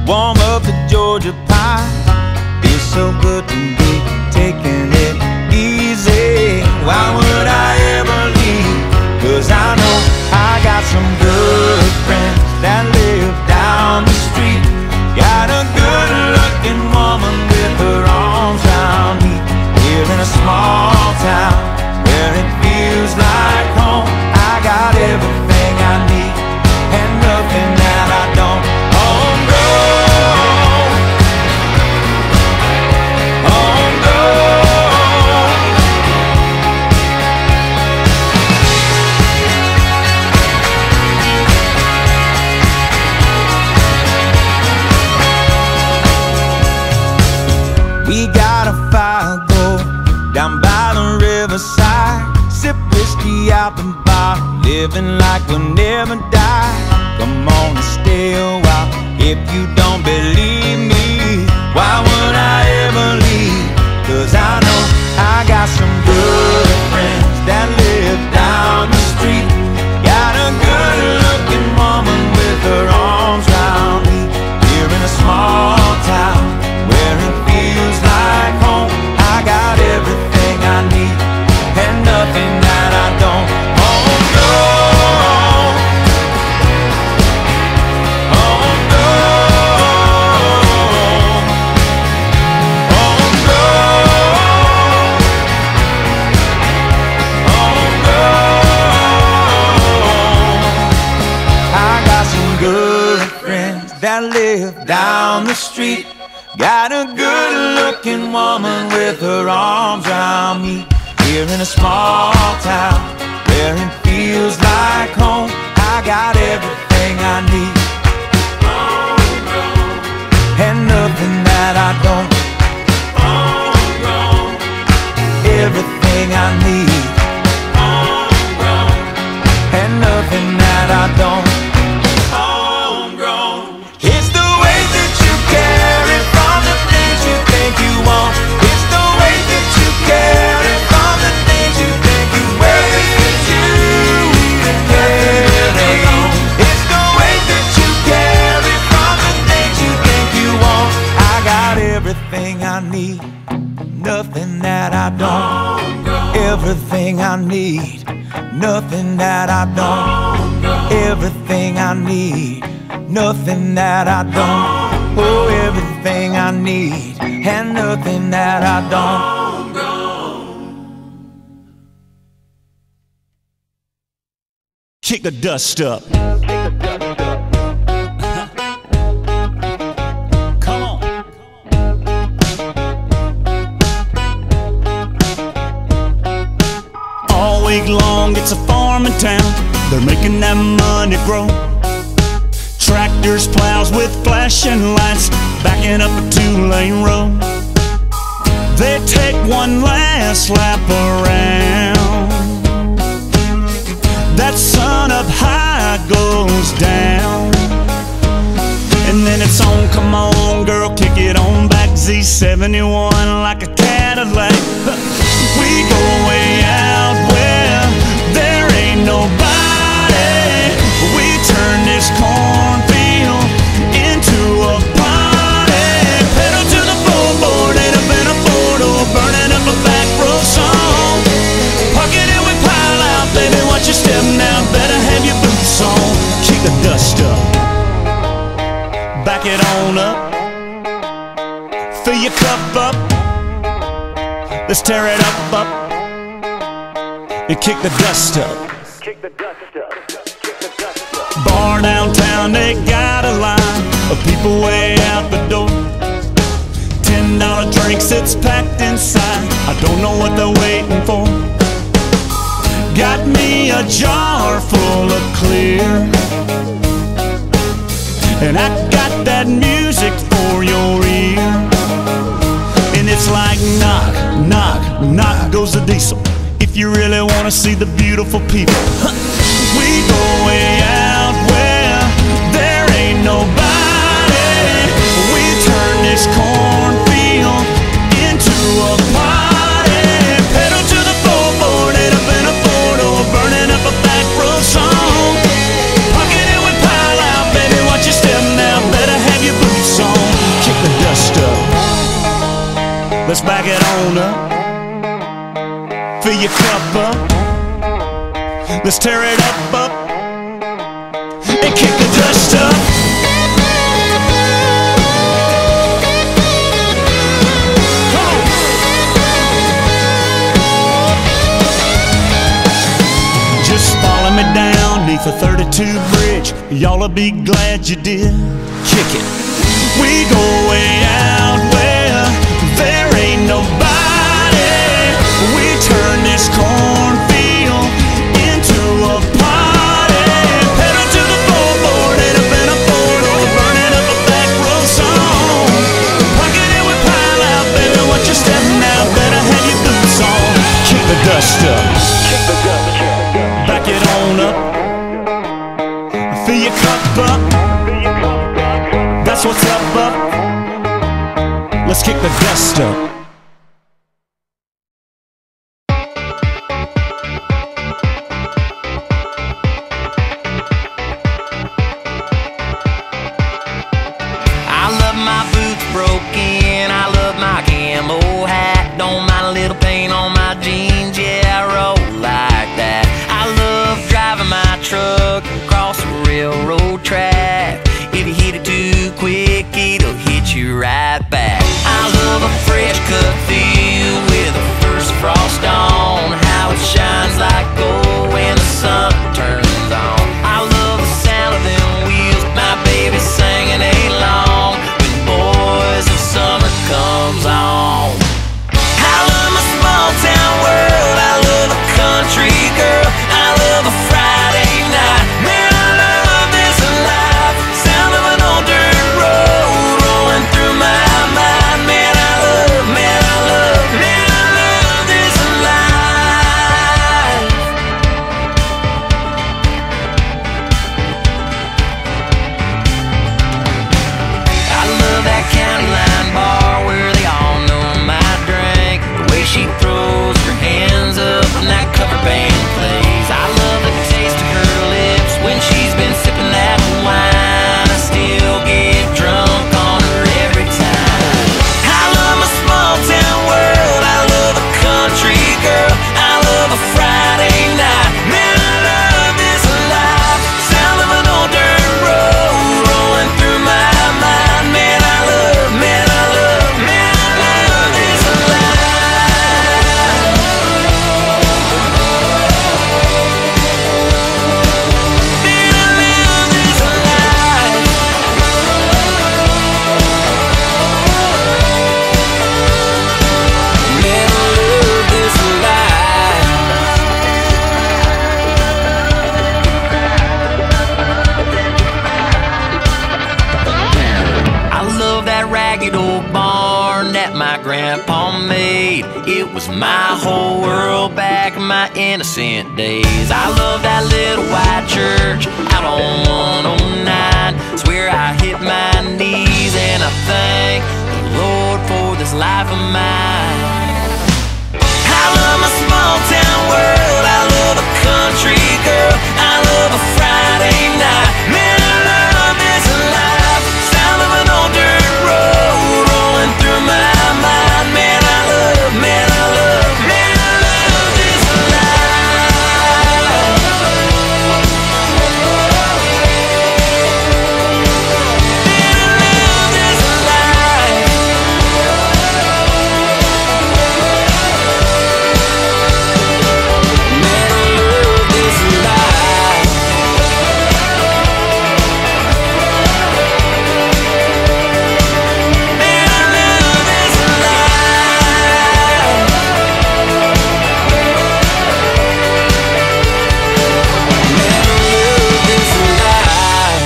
warm up the Georgia pie. Feels so good to be taking it easy. Why would I ever leave? 'Cause I know I got some good friends that live down the street. Got a good looking woman with her arms around me. Here in a small town where it feels like home. I got everything I need and nothing that I don't. We got a fire go down by the riverside. Sip whiskey out the bar, living like we'll never die. Come on and stay a while if you don't believe me. Why would I ever leave? 'Cause I know I got some good friends that live down the street. Got a good looking woman with her arms around me. Here in a small town where it feels like home. I got everything I need and nothing that I don't. Oh no, oh no, oh no, oh no. I got some good friends that live down the street. Got a good looking woman with her arms around me. Here in a small town where it feels like home. I got everything I need and nothing that I don't. Everything I need and nothing that I don't. It's the way that you carry from the things you think you want. It's the way that you carry from the things you think you wear. It's you that carry on. It's the way that you carry from the things you think you want. I got everything I need, nothing that I don't. Everything I need, nothing that I don't. Everything I need, nothing that I don't. Oh, everything I need and nothing that I don't. Kick the dust up. Come on. All week long it's a farming town. They're making that money grow. Tractors, plows with flashing lights, backing up a two-lane road. They take one last lap around. That sun up high goes down. And then it's on, come on girl, kick it on back. Z71 like a Cadillac. We go way out where there ain't nobody. We turn this cornfield into a party. Pedal to the floorboard, ain't up in a four-door, burning up a back row song. Park it and we pile out, baby, watch your step now, better have your boots on. Kick the dust up, back it on up, fill your cup up, let's tear it up, and kick the dust up. Kick the dust up. Bar downtown, they got a line of people way out the door. $10 drinks, it's packed inside. I don't know what they're waiting for. Got me a jar full of clear, and I got that music for your ear. And it's like knock, knock, knock goes the diesel. If you really want to see the beautiful people, we go way out where there ain't nobody. We turn this cornfield into a party. Pedal to the floorboard, ain't up in a four-door, burning up a back row song. Park it and we pile out, baby, watch your step now, better have your boots on. your cup up. Let's tear it up, and kick the dust up. Just follow me down neath the 32 bridge. Y'all'll be glad you did. Kick it. We go way out where there ain't nobody. We turn this cornfield into a party. Pedal to the floorboard, head up in a four-door, burning up a back row song. Parking it with pile out, baby, watch your step now. Better have your boots on. Kick the dust up. Back it on up. Fill your cup up. That's what's up. Let's kick the dust up. I love my boots broken, I love my camo hat. Don't mind a little paint on my jeans, yeah, I roll like that. I love driving my truck across the railroad track. If you hit it too quick, it'll hit you right back. I love a fresh cut field with the first frost on. How it shines like gold when the sun turns on. I love the sound of them wheels, my baby singing along when Boys of Summer comes on. I love my small town world, I love a country girl, I love a Friday night. Man, I love this life, sound of an old dirt road rolling through my mind. Man, I love this life. I love that county line bar where they all know my drink. The way she throws her hands up when that cover band plays. I love the taste of her lips when she's been sipping that wine. I still get drunk on her every time. I love my small town world, I love a country girl, I love a Friday night. Man, I love this life, sound of an old dirt road rolling through my mind. Man, I love this life. Man, I love this life. Man, I love this life. I love that ragged old barn that my grandpa made. It was my whole world back in my innocent days. I love that little white church out on 109. Swear I hit my knees and I thank the Lord for this life of mine. I love my small town world, I love a country girl, I love a Friday night. Man, I love this life, sound of an old dirt road rolling through my mind. Man, I love this life. Man, I love this life. Man, I love this life. Man, I love this life. Man, I love this life.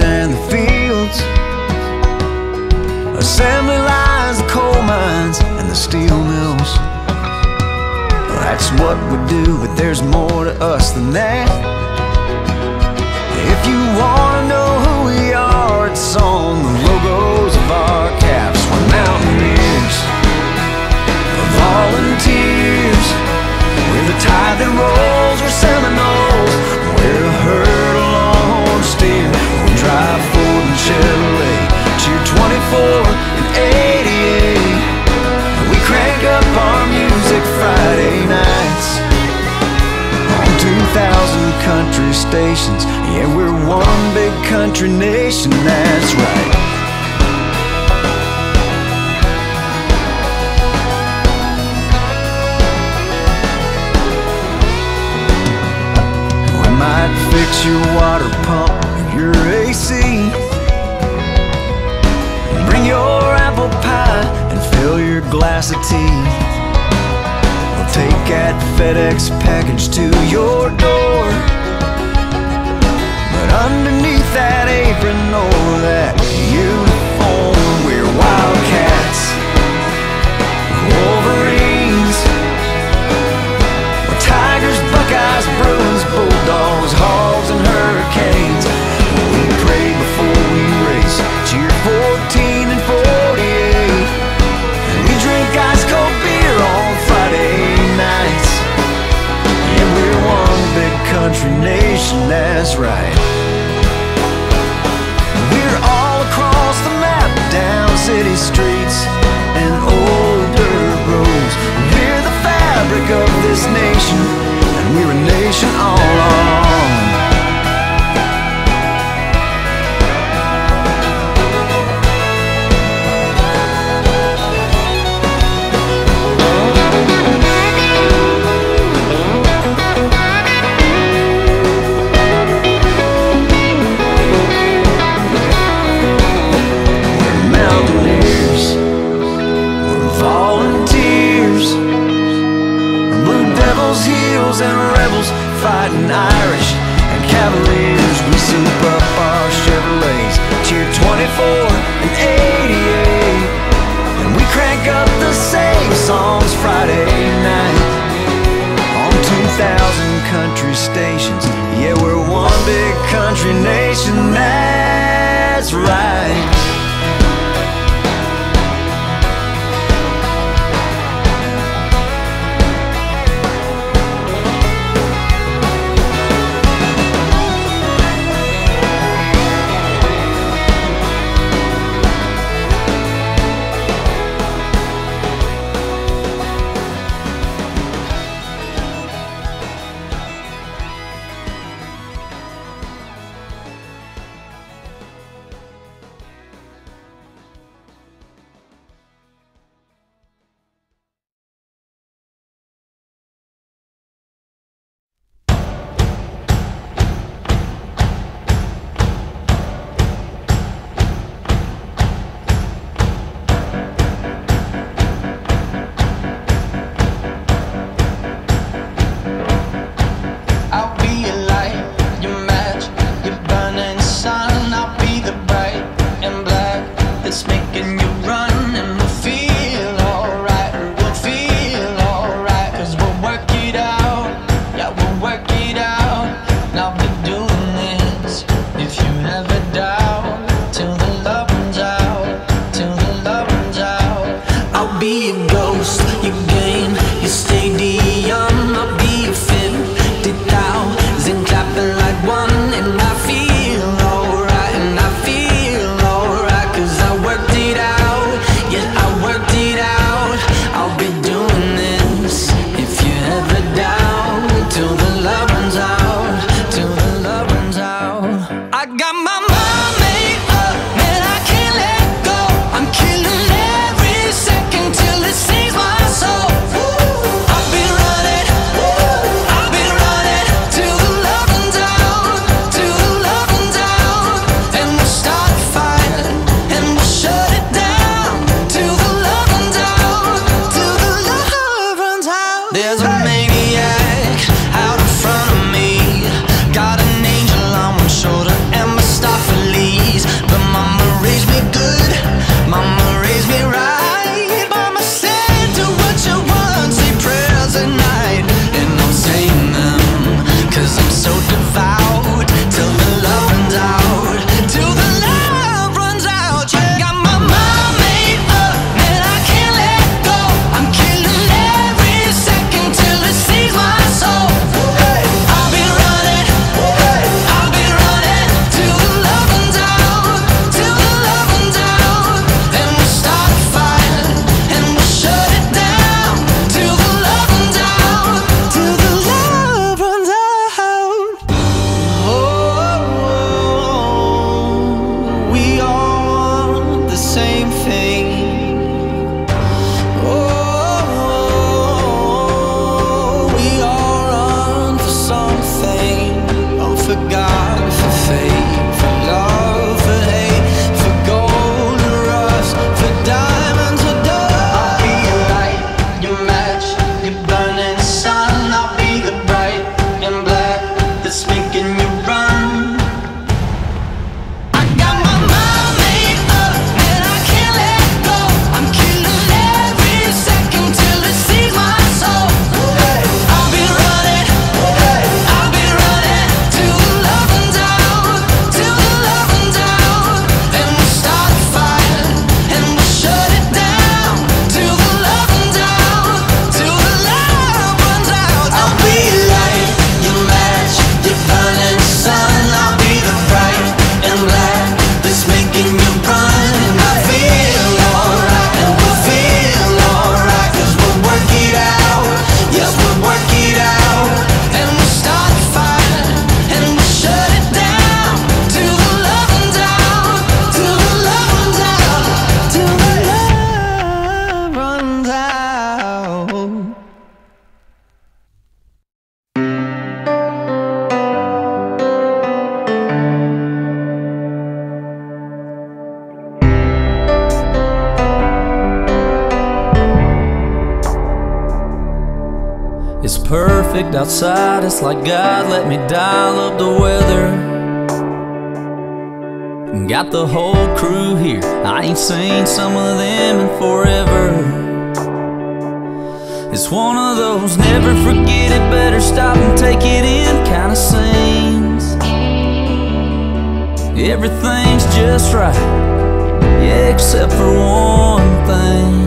assembly lines, the coal mines, and the steel mills. That's what we do, but there's more to us than that. If you wanna know who we are, it's on the logos of our caps. We're mountaineers, volunteers. We're the tide that rolls, we're Seminoles. We're a herd of longhorn steer. We drive Ford and Chevrolet, cheer 24 and 88. We crank up our music Friday nights on 2,000 country stations. Yeah, we're one big country nation, that's right. We might fix your water pump or your AC, bring your apple pie and fill your glass of tea. We'll take that FedEx package to your door, but underneath that apron or that uniform, we're wildcats, wolverines. We're tigers, buckeyes, bruins, bulldogs, hogs, and hurricanes. We pray before we race, cheer 14 and 48. And we drink ice cold beer on Friday nights. Yeah, we're one big country nation, that's right. We're all across the map, down city streets and old dirt roads. We're the fabric of this nation, and we're a nation all our own. And rebels fighting Irish and Cavaliers. We soup up our Chevrolets, cheer 24 and 88. And we crank up the same songs Friday night on 2,000 country stations. Yeah, we're one big country nation, that's right. Shoulder and Mephistopheles. It's perfect outside, it's like God let me dial up the weather. Got the whole crew here, I ain't seen some of them in forever. It's one of those never forget it, better stop and take it in kind of scenes. Everything's just right, yeah, except for one thing.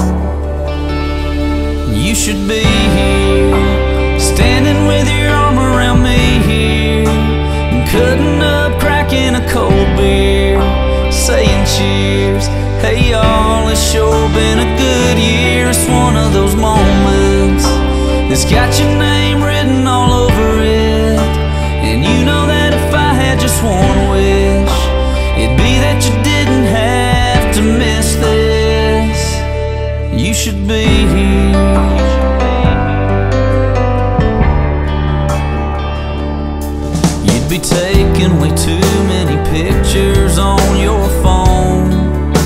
You should be here, standing with your arm around me here, cutting up, cracking a cold beer, saying cheers. Hey y'all, it's sure been a good year. It's one of those moments that's got your name written all over it. And you know that if I had just one wish, it'd be that you didn't have to miss this. You should be here. You'd be taking way too many pictures on your phone,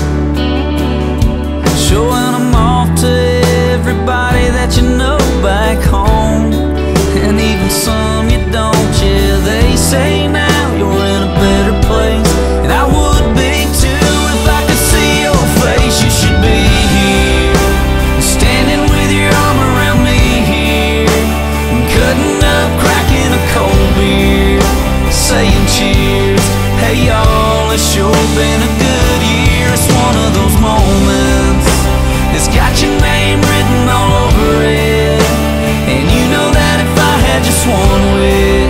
showing them off to everybody that you know back home, and even some you don't. Yeah, they say now you're in a better place, and I would be too if I could see your face. You should be here, standing with your arm around me here, cutting up, cracking a cold beer, saying cheers. Hey y'all, it's sure been a good year. It's one of those moments that's got your name written all over it. And you know that if I had just one wish,